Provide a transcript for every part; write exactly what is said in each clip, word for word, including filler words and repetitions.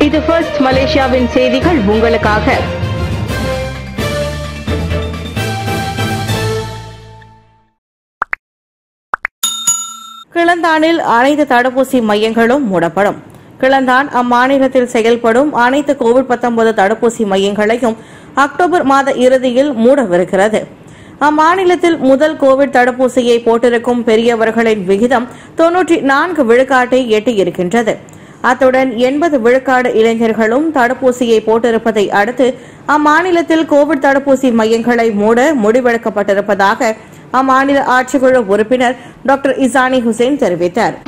இது ஃபர்ஸ்ட் மலேசியாவின் செய்திகள் உங்களுக்காக. கிளந்தானில் அனைத்து தடுப்பூசி மையங்களும் மூடப்படும். கிளந்தான் அம்மாநிலத்தில் செயல்படும் அனைத்து கோவிட் பத்தொன்பது தடுப்பூசி மையங்களையும் அக்டோபர் மாத இறுதியில் மூடவிருக்கிறது. அம்மாநிலத்தில் முதல் கோவிட் தடுப்பூசியை போட்டிருக்கும் பெரியவர்களின் விகிதம் தொன்னூற்றி நான்கு விழுக்காட்டை எட்டியிருக்கின்றது. அத்துடன் எண்பது விழுக்காடு இளைஞர்களும் தடுப்பூசியை போட்டிருப்பதை அடுத்து அம்மாநிலத்தில் கோவிட் தடுப்பூசி மையங்களை மூட முடிவெடுக்கப்பட்டிருப்பதாக அம்மாநில ஆட்சிக்குழு உறுப்பினர் டாக்டர் இசானி ஹுசேன் தெரிவித்தார்.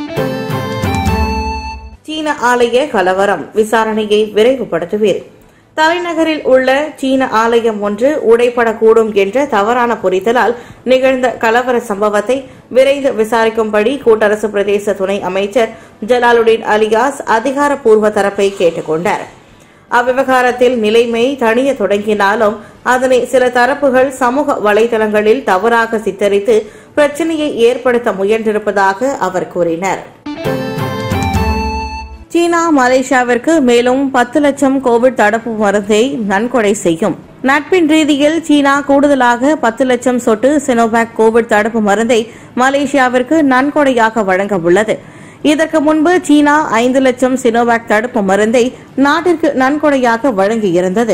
சீன ஆலய கலவரம் விசாரணையை விரைவுபடுத்துவீர். தலைநகரில் உள்ள சீன ஆலயம் ஒன்று உடைப்படக்கூடும் என்ற தவறான புரிதலால் நிகழ்ந்த கலவர சம்பவத்தை விரைந்து விசாரிக்கும்படி கூட்டரசு பிரதேச துணை அமைச்சர் ஜலாலுடீன் அலியாஸ் அதிகாரப்பூர்வ தரப்பை கேட்டுக் கொண்டார். அவ்விவகாரத்தில் நிலைமை தணிய தொடங்கினாலும் அதனை சில தரப்புகள் சமூக வலைதளங்களில் தவறாக சித்தரித்து பிரச்சினையை ஏற்படுத்த முயன்றிருப்பதாக அவர் கூறினார். சீனா மலேசியாவிற்கு மேலும் பத்து லட்சம் கோவிட் தடுப்பு மருந்தை நன்கொடை செய்யும். நட்பின் ரீதியில் சீனா கூடுதலாக பத்து லட்சம் சொட்டு சினோவேக் கோவிட் தடுப்பு மருந்தை மலேசியாவிற்கு நன்கொடையாக வழங்க உள்ளது. இதற்கு முன்பு சீனா ஐந்து லட்சம் சினோவேக் தடுப்பு மருந்தை நாட்டிற்கு நன்கொடையாக வழங்கியிருந்தது.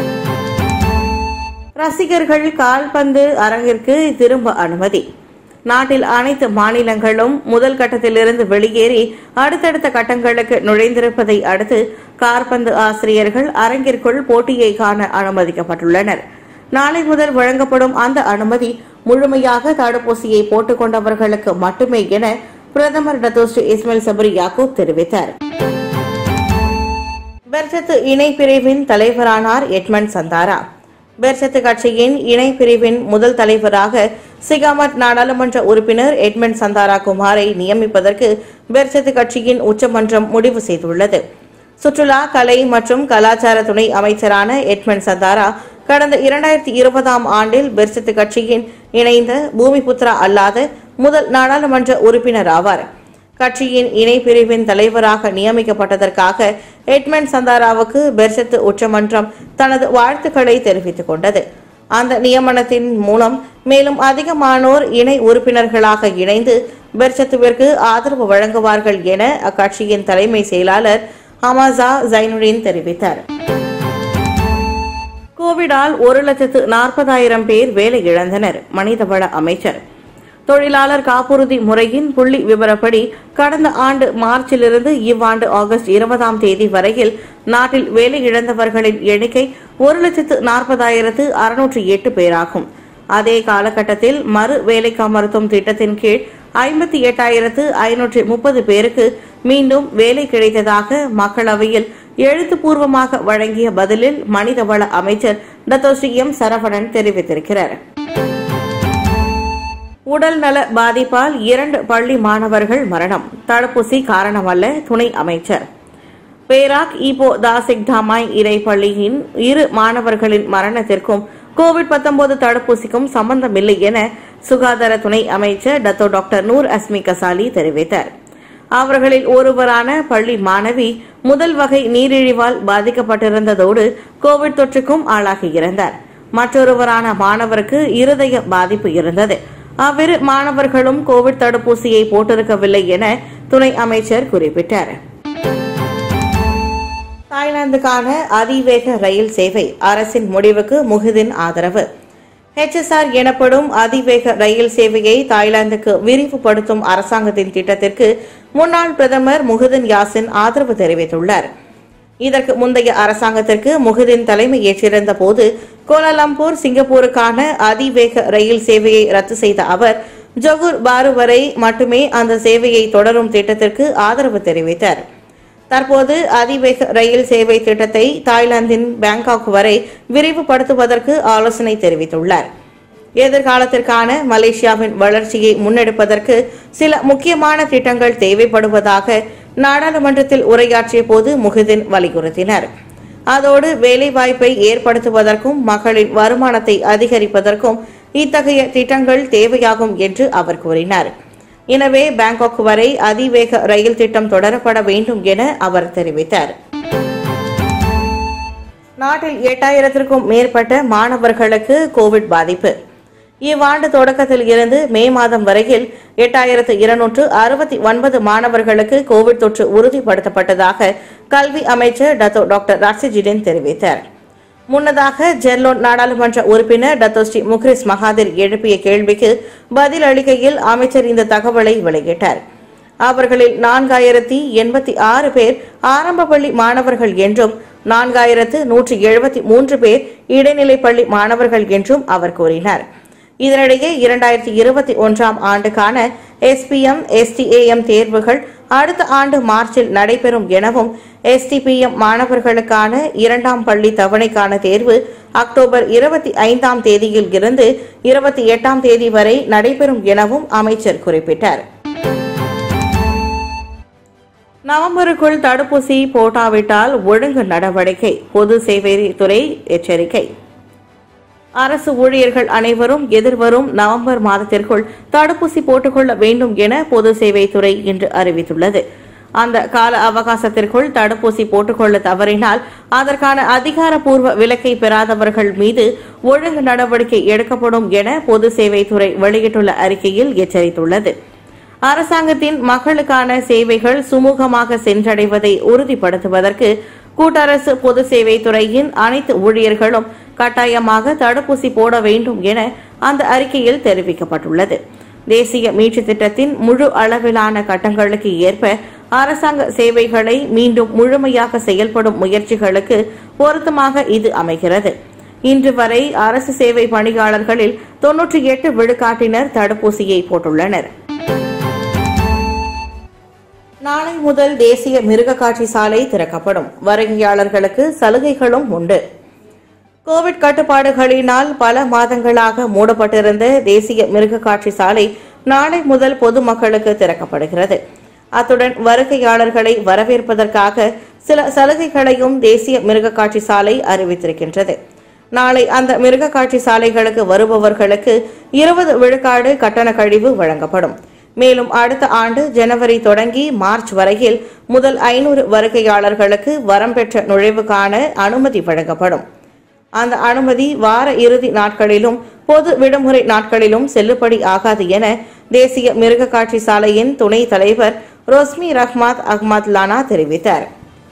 ரசிகர்கள் கால்பந்து அரங்கிற்கு திரும்ப அனுமதி. நாட்டில் அனைத்து மாநிலங்களும் முதல் கட்டத்திலிருந்து வெளியேறி அடுத்தடுத்த கட்டங்களுக்கு நுழைந்திருப்பதை அடுத்து கால்பந்து ஆசிரியர்கள் அரங்கிற்குள் போட்டியை காண அனுமதிக்கப்பட்டுள்ளனர். நாளை முதல் வழங்கப்படும் அந்த அனுமதி முழுமையாக தடுப்பூசியை போட்டுக் கொண்டவர்களுக்கு மட்டுமே என பிரதமர் டத்தோஸ்ரீ இஸ்மாயில் சப்ரி யாக்கூப் தெரிவித்தார். பெர்சத்து இணை பிரிவின் தலைவரானார் எட்மண்ட் சந்தாரா. பெர்சத்து கட்சியின் இணை பிரிவின் முதல் தலைவராக சிகாமட் நாடாளுமன்ற உறுப்பினர் எட்மண்ட் சந்தாரா குமாரை நியமிப்பதற்கு பெர்சத்து கட்சியின் உச்சமன்றம் முடிவு செய்துள்ளது. சுற்றுலா, கலை மற்றும் கலாச்சார துணை அமைச்சரான எட்மண்ட் சந்தாரா கடந்த இரண்டாயிரத்தி இருபதாம் ஆண்டில் பெர்சத்து கட்சியின் இணைந்த பூமிபுத்ரா அல்லாத முதல் நாடாளுமன்ற உறுப்பினர் ஆவார். கட்சியின் இணை பிரிவின் தலைவராக நியமிக்கப்பட்டதற்காக எட்மண்ட் சந்தாராவுக்கு பெர்சத்து உச்சமன்றம் தனது வாழ்த்துக்களை தெரிவித்துக் கொண்டது. அந்த நியமனத்தின் மூலம் மேலும் அதிகமானோர் இணை உறுப்பினர்களாக இணைந்து பெர்சத்துவிற்கு ஆதரவு வழங்குவார்கள் என அக்கட்சியின் தலைமை செயலாளர் ஹமாசா ஜைனுடீன் தெரிவித்தார். கோவிடால் ஒரு லட்சத்து நாற்பதாயிரம் பேர் வேலை இழந்தனர். மனிதவள அமைச்சர் தொழிலாளர் காப்புறுதி முறையின் புள்ளி விவரப்படி கடந்த ஆண்டு மார்ச்சிலிருந்து இவ்வாண்டு ஆகஸ்ட் இருபதாம் தேதி வரையில் நாட்டில் வேலை இழந்தவர்களின் எண்ணிக்கை ஒரு லட்சத்து நாற்பதாயிரத்து அறுநூற்று எட்டு பேராகும். அதே காலகட்டத்தில் மறு வேலைக்கமர்த்தும் திட்டத்தின் கீழ் ஐம்பத்தி எட்டாயிரத்து ஐநூற்று முப்பது பேருக்கு மீண்டும் வேலை கிடைத்ததாக மக்களவையில் எழுத்துப்பூர்வமாக வழங்கிய பதிலில் மனிதவள அமைச்சர் டத்தோஸ்ரீ எம் சரவணன் தெரிவித்திருக்கிறார். உடல் நல பாதிப்பால் இரண்டு பள்ளி மாணவர்கள் மரணம். தடுப்பூசி காரணமல்ல துணை அமைச்சர். பேராக் ஈப்போ தாசிக் தாமாய் இறை பள்ளியின் இரு மாணவர்களின் மரணத்திற்கும் கோவிட் பத்தொன்பது தடுப்பூசிக்கும் சம்பந்தமில்லை என சுகாதார துணை அமைச்சர் Dato doctor Noor Azmi Ghazali தெரிவித்தார். அவர்களில் ஒருவரான பள்ளி மாணவி முதல் வகை நீரிழிவால் பாதிக்கப்பட்டிருந்ததோடு கோவிட் தொற்றுக்கும் ஆளாகியிருந்தார். மற்றொருவரான மாணவருக்கு இருதய பாதிப்பு இருந்தது. அவ்விரு மாணவர்களும் கோவிட் தடுப்பூசியை போட்டிருக்கவில்லை என துணை அமைச்சர் குறிப்பிட்டார். தாய்லாந்துக்கான அதிவேக ரயில் சேவை அரசின் முடிவுக்கு முஹிதின் ஆதரவு. எச் எஸ் ஆர் எனப்படும் அதிவேக ரயில் சேவையை தாய்லாந்துக்கு விரிவுபடுத்தும் அரசாங்கத்தின் திட்டத்திற்கு முன்னாள் பிரதமர் முஹிதின் யாசின் ஆதரவு தெரிவித்துள்ளார். இதற்கு முந்தைய அரசாங்கத்திற்கு முஹிதின் தலைமை ஏற்றிருந்த போது கோலாலம்பூர் சிங்கப்பூருக்கான அதிவேக ரயில் சேவையை ரத்து செய்த அவர் ஜொகூர் பாரு வரை மட்டுமே அந்த சேவையை தொடரும் திட்டத்திற்கு ஆதரவு தெரிவித்தார். தற்போது அதிவேக ரயில் சேவை திட்டத்தை தாய்லாந்தின் பாங்காக் வரை விரிவுபடுத்துவதற்கு ஆலோசனை தெரிவித்துள்ளார். எதிர்காலத்திற்கான மலேசியாவின் வளர்ச்சியை முன்னெடுப்பதற்கு சில முக்கியமான திட்டங்கள் தேவைப்படுவதாக நாடாளுமன்றத்தில் உரையாற்றிய போது முஹிதின் வலியுறுத்தினார். அதோடு வேலைவாய்ப்பை ஏற்படுத்துவதற்கும் மக்களின் வருமானத்தை அதிகரிப்பதற்கும் இத்தகைய திட்டங்கள் தேவையாகும் என்று அவர் கூறினார். எனவே பாங்காக் வரை அதிவேக ரயில் திட்டம் தொடரப்பட வேண்டும் என அவர் தெரிவித்தார். நாட்டில் எட்டாயிரத்திற்கும் மேற்பட்ட மாணவர்களுக்கு கோவிட் பாதிப்பு. இவ்வாண்டு தொடக்கத்தில் இருந்து மே மாதம் வரையில் எட்டாயிரத்து இருநூற்று அறுபத்தி ஒன்பது மாணவர்களுக்கு கோவிட் தொற்று உறுதிப்படுத்தப்பட்டதாக கல்வி அமைச்சர் டத்தோ டாக்டர் ராசிஜிடேன் தெரிவித்தார். முன்னதாக ஜெர்லோன் நாடாளுமன்ற உறுப்பினர் டத்தோ ஸ்ரீ முக்ரிஸ் மகாதிர் எழுப்பிய கேள்விக்கு பதில் அளிக்கையில் அமைச்சர் இந்த தகவலை வெளியிட்டார். அவர்களில் நான்காயிரத்தி எண்பத்தி ஆறு பேர் ஆரம்ப பள்ளி மாணவர்கள் என்றும் நான்காயிரத்து நூற்றி எழுபத்தி மூன்று பேர் இடைநிலை பள்ளி மாணவர்கள் என்றும் அவர் கூறினார். இதனிடையே இரண்டாயிரத்தி இருபத்தி ஒன்றாம் ஆண்டுக்கான எஸ்பிஎம் எஸ்டிஏஎம் தேர்வுகள் அடுத்த ஆண்டு மார்ச்சில் நடைபெறும் எனவும் எஸ்டிபிஎம் மாணவர்களுக்கான இரண்டாம் பள்ளி தவணைக்கான தேர்வு அக்டோபர் இருபத்தி ஐந்தாம் தேதியில் இருந்து இருபத்தி எட்டாம் தேதி வரை நடைபெறும் எனவும் அமைச்சர் குறிப்பிட்டார். நவம்பருக்குள் தடுப்பூசி போட்டாவிட்டால் ஒழுங்கு நடவடிக்கை, பொது சேவைத்துறை எச்சரிக்கை. அரசு ஊழியர்கள் அனைவரும் எதிர்வரும் நவம்பர் மாதத்திற்குள் தடுப்பூசி போட்டுக்கொள்ள வேண்டும் என பொது சேவைத்துறை இன்று அறிவித்துள்ளது. அந்த கால அவகாசத்திற்குள் தடுப்பூசி போட்டுக்கொள்ள தவறினால் அதற்கான அதிகாரப்பூர்வ விலக்கை பெறாதவர்கள் மீது ஒழுங்கு நடவடிக்கை எடுக்கப்படும் என பொது சேவைத்துறை வெளியிட்டுள்ள அறிக்கையில் எச்சரித்துள்ளது. அரசாங்கத்தின் மக்களுக்கான சேவைகள் சுமூகமாக சென்றடைவதை உறுதிப்படுத்துவதற்கு கூட்டரசு பொது சேவைத்துறையின் அனைத்து ஊழியர்களும் கட்டாயமாக தடுப்பூசி போட வேண்டும் என அந்த அறிக்கையில் தெரிவிக்கப்பட்டுள்ளது. தேசிய மீட்சி திட்டத்தின் முழு அளவிலான கட்டங்களுக்கு ஏற்ப அரசாங்க சேவைகளை மீண்டும் முழுமையாக செயல்படும் முயற்சிகளுக்கு பொருத்தமாக இது அமைகிறது. இன்று வரை அரசு சேவை பணியாளர்களில் தொன்னூற்றி எட்டு விழுக்காட்டினர் தடுப்பூசியை போட்டுள்ளனர். நாளை முதல் தேசிய மிருக காட்சி சாலை திறக்கப்படும். வருகையாளர்களுக்கு சலுகைகளும் உண்டு. கோவிட் கட்டுப்பாடுகளினால் பல மாதங்களாக மூடப்பட்டிருந்த தேசிய மிருக காட்சி சாலை நாளை முதல் பொதுமக்களுக்கு திறக்கப்படுகிறது. அத்துடன் வருகையாளர்களை வரவேற்பதற்காக சில சலுகைகளையும் தேசிய மிருக காட்சி சாலை அறிவித்திருக்கின்றது. நாளை அந்த மிருக காட்சி சாலைகளுக்கு வருபவர்களுக்கு இருபது விழுக்காடு கட்டண கழிவு வழங்கப்படும். மேலும் அடுத்த ஆண்டு ஜனவரி தொடங்கி மார்ச் வரையில் முதல் ஐநூறு வருகையாளர்களுக்கு வரம் பெற்ற நுழைவுக்கான அனுமதி வழங்கப்படும். அந்த அனுமதி வார இறுதி நாட்களிலும் பொது விடுமுறை நாட்களிலும் செல்லுபடி ஆகாது என தேசிய மிருக காட்சி சாலையின் துணைத் தலைவர் ரோஸ்மி ரஹ்மாத் அஹ்மத் லானா தெரிவித்தார்.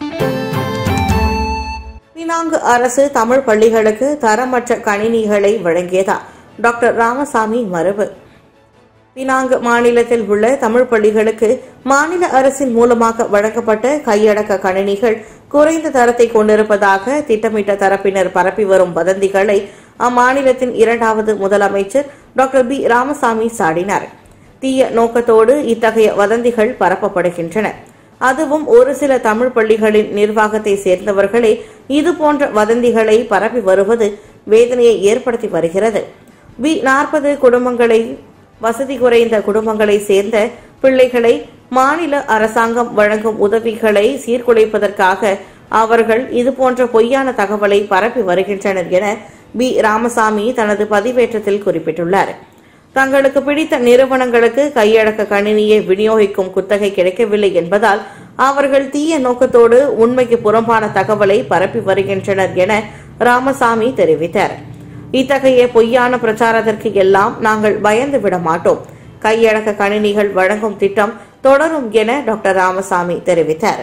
பினாங்கு அரசு தமிழ் பள்ளிகளுக்கு தரமற்ற கணினிகளை வழங்கியதா? டாக்டர் ராமசாமி மறுப்பு. பினாங்கு மாநிலத்தில் உள்ள தமிழ் பள்ளிகளுக்கு மாநில அரசின் மூலமாக வழங்கப்பட்ட கையடக்க கணினிகள் குறைந்த தரத்தை கொண்டிருப்பதாக திட்டமிட்ட தரப்பினர் பரப்பி வரும் வதந்திகளை அம்மாநிலத்தின் இரண்டாவது முதலமைச்சர் டாக்டர் பி ராமசாமி சாடினார். தீய நோக்கத்தோடு இத்தகைய வதந்திகள் பரப்பப்படுகின்றன. அதுவும் ஒரு சில தமிழ் பள்ளிகளின் நிர்வாகத்தை சேர்ந்தவர்களே இதுபோன்ற வதந்திகளை பரப்பி வருவது வேதனையை ஏற்படுத்தி வருகிறது. பி நாற்பது குடும்பங்களை வசதி குறைந்த குடும்பங்களை சேர்ந்த பிள்ளைகளை மாநில அரசாங்கம் வழங்கும் உதவிகளை சீர்குலைப்பதற்காக அவர்கள் இதுபோன்ற பொய்யான தகவலை பரப்பி வருகின்றனர் என பி ராமசாமி தனது பதிவேற்றத்தில் குறிப்பிட்டுள்ளார். தங்களுக்கு பிடித்த நிறுவனங்களுக்கு கையடக்க கணினியை விநியோகிக்கும் குத்தகை கிடைக்கவில்லை என்பதால் அவர்கள் தீய நோக்கத்தோடு உண்மைக்கு புறம்பான தகவலை பரப்பி வருகின்றனர் என ராமசாமி தெரிவித்தார். இத்தகைய பொய்யான பிரச்சாரத்திற்கு எல்லாம் நாங்கள் பயந்து விட மாட்டோம். கையடக்க கணினிகள் வழங்கும் திட்டம் தொடரும் என டாக்டர் ராமசாமி தெரிவித்தார்.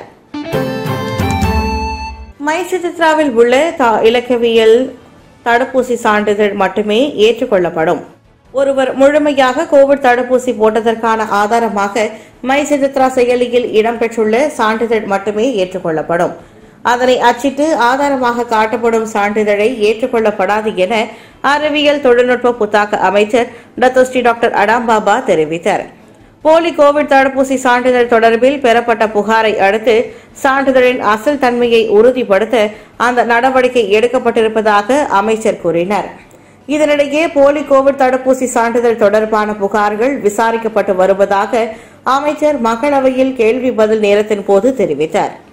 மைசித்ராவில் உள்ள இலக்கவியல் தடுப்பூசி சான்றிதழ் மட்டுமே ஏற்றுக்கொள்ளப்படும். ஒருவர் முழுமையாக கோவிட் தடுப்பூசி போட்டதற்கான ஆதாரமாக மைசித்ரா செயலியில் இடம்பெற்றுள்ள சான்றிதழ் மட்டுமே ஏற்றுக்கொள்ளப்படும். அதனை அச்சிட்டு ஆதாரமாக காட்டப்படும் சான்றிதழை ஏற்றுக்கொள்ளப்படாது என அறிவியல் தொழில்நுட்ப புத்தாக்க அமைச்சர் டத்தோ ஸ்ரீ டாக்டர் அடாம்பாபா தெரிவித்தார். போலி கோவிட் தடுப்பூசி சான்றிதழ் தொடர்பில் பெறப்பட்ட புகாரை அடுத்து சான்றிதழின் அசல் தன்மையை உறுதிப்படுத்த அந்த நடவடிக்கை எடுக்கப்பட்டிருப்பதாக அமைச்சர் கூறினார். இதனிடையே போலி கோவிட் தடுப்பூசி சான்றிதழ் தொடர்பான புகார்கள் விசாரிக்கப்பட்டு வருவதாக அமைச்சர் மக்களவையில் கேள்வி பதில் நேரத்தின் போது தெரிவித்தார்.